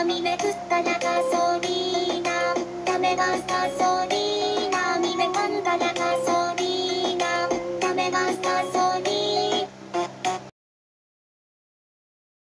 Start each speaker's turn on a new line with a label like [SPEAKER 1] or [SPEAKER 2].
[SPEAKER 1] みめくったらガソリーナダメがガソリーナみめかんだらガ